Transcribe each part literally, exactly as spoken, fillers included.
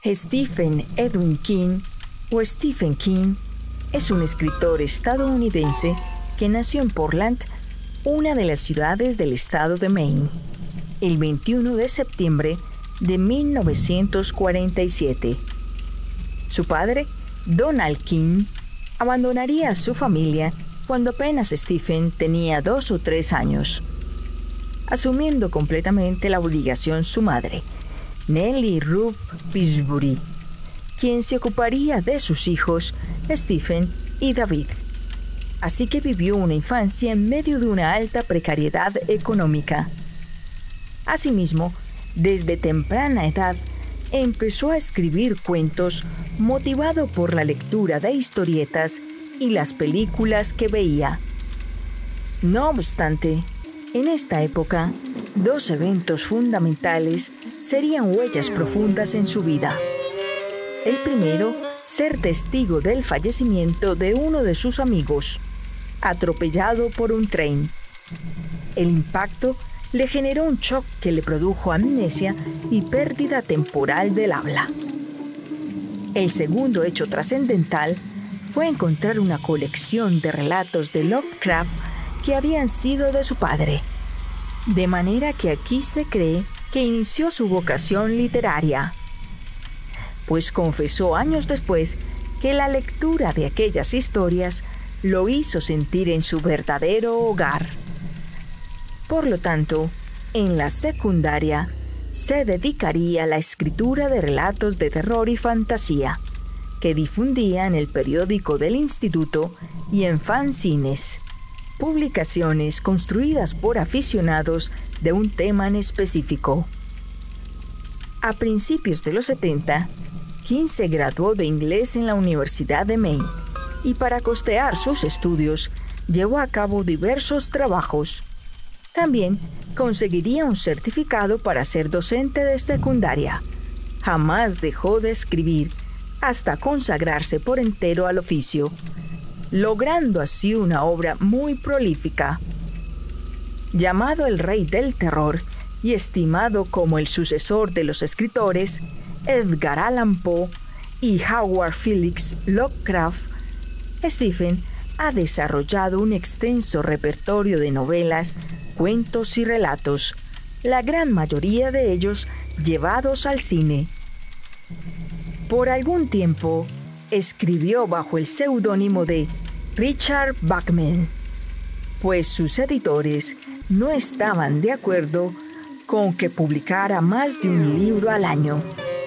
Stephen Edwin King, o Stephen King, es un escritor estadounidense que nació en Portland, una de las ciudades del estado de Maine, el veintiuno de septiembre de mil novecientos cuarenta y siete. Su padre, Donald King, abandonaría a su familia cuando apenas Stephen tenía dos o tres años, asumiendo completamente la obligación su madre, Nellie Ruth Pillsbury, quien se ocuparía de sus hijos, Stephen y David. Así que vivió una infancia en medio de una alta precariedad económica. Asimismo, desde temprana edad, empezó a escribir cuentos motivado por la lectura de historietas y las películas que veía. No obstante, en esta época, dos eventos fundamentales serían huellas profundas en su vida. El primero, ser testigo del fallecimiento de uno de sus amigos, atropellado por un tren. El impacto le generó un shock que le produjo amnesia y pérdida temporal del habla. El segundo hecho trascendental fue encontrar una colección de relatos de Lovecraft que habían sido de su padre, de manera que aquí se cree que inició su vocación literaria, pues confesó años después que la lectura de aquellas historias lo hizo sentir en su verdadero hogar. Por lo tanto, en la secundaria se dedicaría a la escritura de relatos de terror y fantasía, que difundía en el periódico del instituto y en fanzines, publicaciones construidas por aficionados de un tema en específico. A principios de los setenta, King se graduó de inglés en la Universidad de Maine y para costear sus estudios llevó a cabo diversos trabajos. También conseguiría un certificado para ser docente de secundaria. Jamás dejó de escribir hasta consagrarse por entero al oficio, logrando así una obra muy prolífica. Llamado el Rey del Terror y estimado como el sucesor de los escritores Edgar Allan Poe y Howard Phillips Lovecraft, Stephen ha desarrollado un extenso repertorio de novelas, cuentos y relatos, la gran mayoría de ellos llevados al cine. Por algún tiempo, escribió bajo el seudónimo de Richard Bachman, pues sus editores no estaban de acuerdo con que publicara más de un libro al año.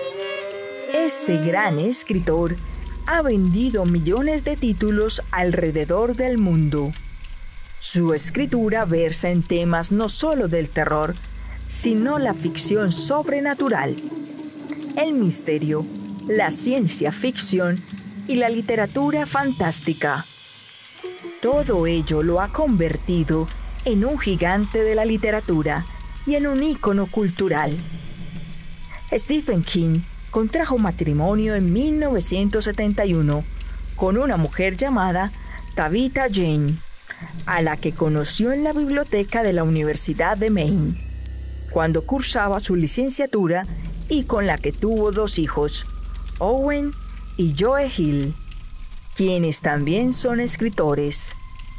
Este gran escritor ha vendido millones de títulos alrededor del mundo. Su escritura versa en temas no solo del terror, sino la ficción sobrenatural, el misterio, la ciencia ficción y la literatura fantástica. Todo ello lo ha convertido en un gigante de la literatura y en un ícono cultural. Stephen King contrajo matrimonio en mil novecientos setenta y uno con una mujer llamada Tabitha Jane, a la que conoció en la biblioteca de la Universidad de Maine, cuando cursaba su licenciatura y con la que tuvo dos hijos, Owen y Joe Hill, quienes también son escritores.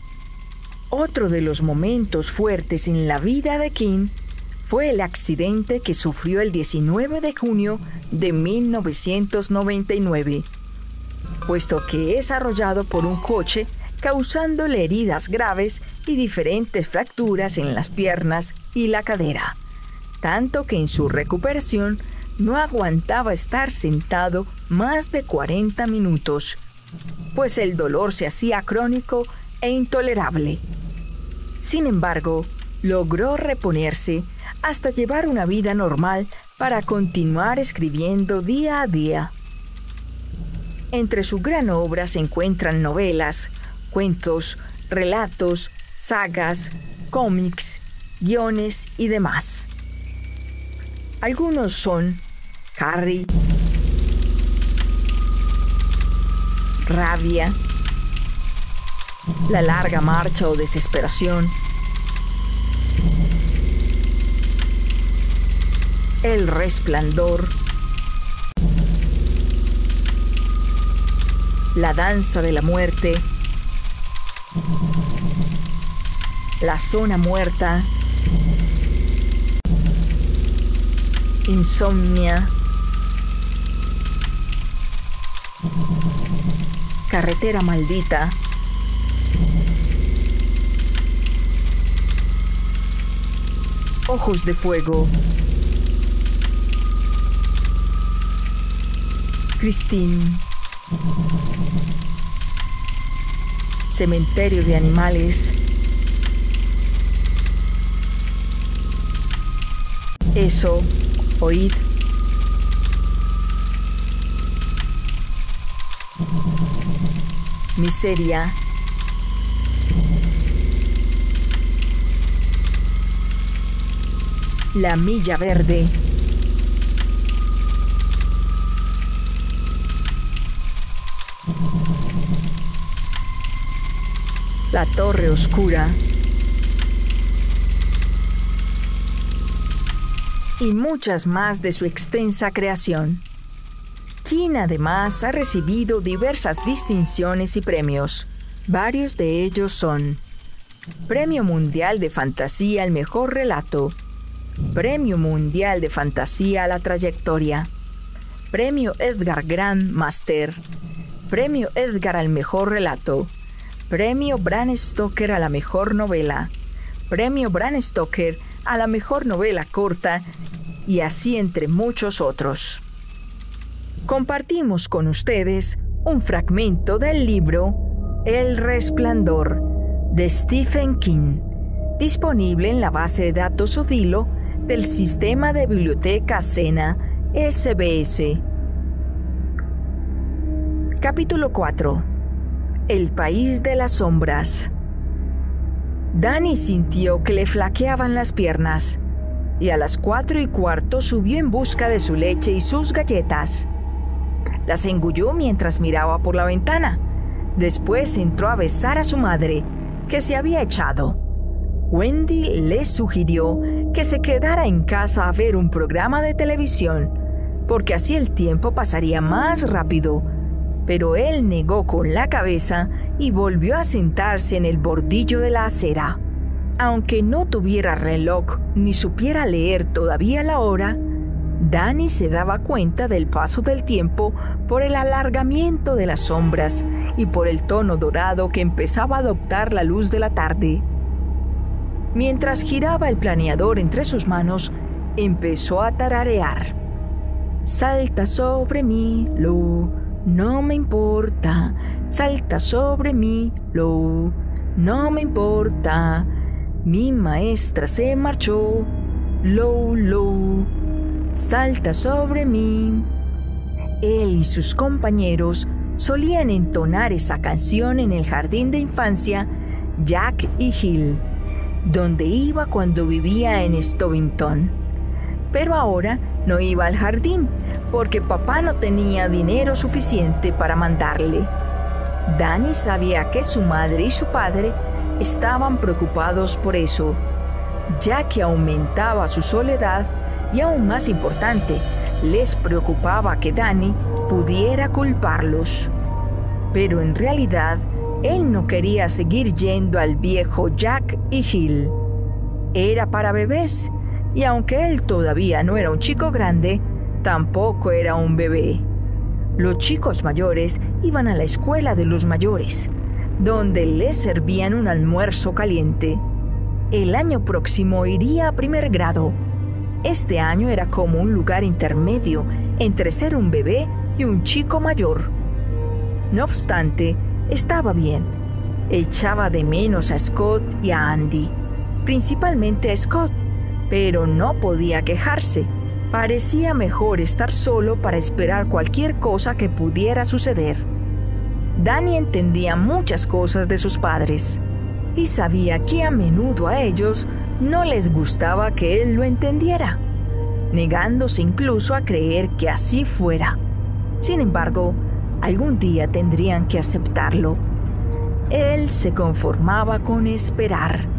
Otro de los momentos fuertes en la vida de King fue el accidente que sufrió el diecinueve de junio de mil novecientos noventa y nueve, puesto que es arrollado por un coche, causándole heridas graves y diferentes fracturas en las piernas y la cadera, tanto que en su recuperación no aguantaba estar sentado más de cuarenta minutos, pues el dolor se hacía crónico e intolerable. Sin embargo, logró reponerse hasta llevar una vida normal para continuar escribiendo día a día. Entre su gran obra se encuentran novelas, cuentos, relatos, sagas, cómics, guiones y demás. Algunos son Carrie, Rabia, La larga marcha o desesperación, El resplandor, La danza de la muerte, la zona muerta, insomnia, carretera maldita, ojos de fuego, Christine, cementerio de animales, eso, oíd, miseria, la milla verde, la torre oscura y muchas más de su extensa creación. King además ha recibido diversas distinciones y premios. Varios de ellos son: Premio Mundial de Fantasía al Mejor Relato, Premio Mundial de Fantasía a la Trayectoria, Premio Edgar Grand Master, Premio Edgar al Mejor Relato, Premio Bram Stoker a la Mejor Novela, Premio Bram Stoker a la Mejor Novela Corta, y así entre muchos otros. Compartimos con ustedes un fragmento del libro El Resplandor de Stephen King, disponible en la base de datos Odilo del Sistema de Biblioteca Sena S B S. Capítulo cuatro. El País de las Sombras. Danny sintió que le flaqueaban las piernas y a las cuatro y cuarto subió en busca de su leche y sus galletas. Las engulló mientras miraba por la ventana. Después entró a besar a su madre, que se había echado. Wendy le sugirió que se quedara en casa a ver un programa de televisión, porque así el tiempo pasaría más rápido. Pero él negó con la cabeza y volvió a sentarse en el bordillo de la acera. Aunque no tuviera reloj ni supiera leer todavía la hora, Danny se daba cuenta del paso del tiempo por el alargamiento de las sombras y por el tono dorado que empezaba a adoptar la luz de la tarde. Mientras giraba el planeador entre sus manos, empezó a tararear. Salta sobre mí, Lou, no me importa. Salta sobre mí, Lou, no me importa. Mi maestra se marchó, Lou, Lou. Salta sobre mí. Él y sus compañeros solían entonar esa canción en el jardín de infancia Jack y Jill, donde iba cuando vivía en Stovington. Pero ahora no iba al jardín porque papá no tenía dinero suficiente para mandarle. Danny sabía que su madre y su padre estaban preocupados por eso, ya que aumentaba su soledad y, aún más importante, les preocupaba que Danny pudiera culparlos. Pero en realidad, él no quería seguir yendo al viejo Jack y Jill. Era para bebés, y aunque él todavía no era un chico grande, tampoco era un bebé. Los chicos mayores iban a la escuela de los mayores, donde les servían un almuerzo caliente. El año próximo iría a primer grado. Este año era como un lugar intermedio entre ser un bebé y un chico mayor. No obstante, estaba bien. Echaba de menos a Scott y a Andy, principalmente a Scott, pero no podía quejarse. Parecía mejor estar solo para esperar cualquier cosa que pudiera suceder. Danny entendía muchas cosas de sus padres y sabía que a menudo a ellos no les gustaba que él lo entendiera, negándose incluso a creer que así fuera. Sin embargo, algún día tendrían que aceptarlo. Él se conformaba con esperar.